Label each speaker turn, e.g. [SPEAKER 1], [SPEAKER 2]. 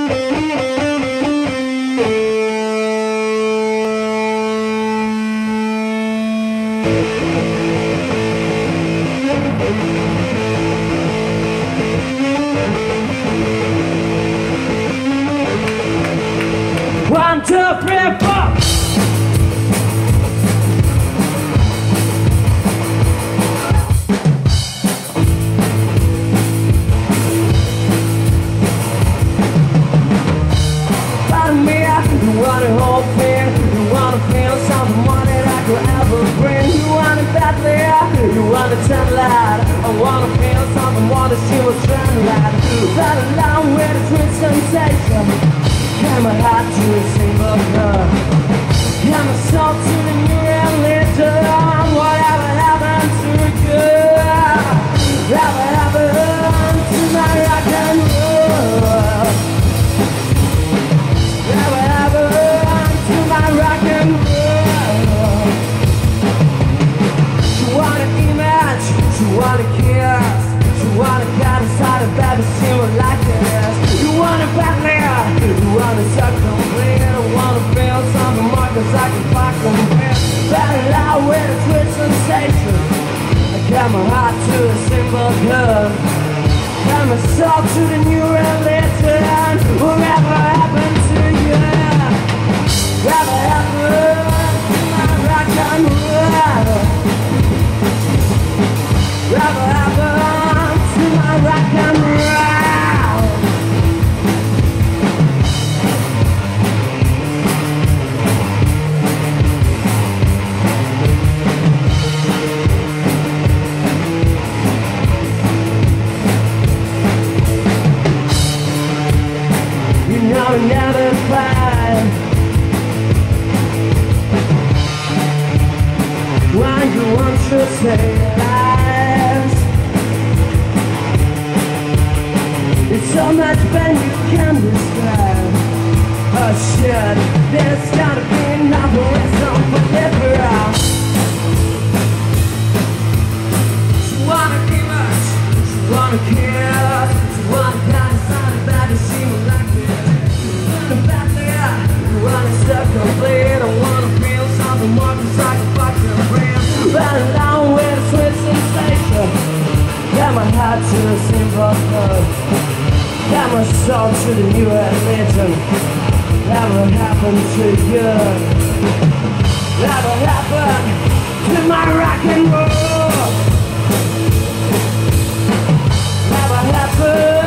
[SPEAKER 1] One, two, three, four. Pardon me, you want a whole thing. You want to feel something more than I could ever bring. You want it badly, you want it turn light. I want to feel something more than she was trying light. That along with a sweet sensation. Got my heart to a single curve. Got my soul to the new religion. Whatever happened to you? Whatever happened to my rock and roll? Whatever happened to my rock and roll? She want an image, she want a kiss, she want a cat inside a baby, she would like this. You want a Batman, you want a circle complete. I wanna feel something more cause I can fucking feel. Better loud with a twitch sensation. I got my heart to a simple curve. Got my soul to the new religion. Whatever happened to you? Whatever happened to my rock and roll? Whatever happened to my rock and roll? Never find why you want to say lies. It's so much pain you can describe. Oh shit, there's gotta be another reason for living out. She wanna give us, she wanna kiss, she wanna die inside a body, she would like it. You wanna step complete, I wanna feel something more cause I can fucking breathe. Run along with a sweet sensation. Got my heart to a simple curve. Got my soul to the new religion. Never happened to you. Never happened to my rock and roll. Never happened.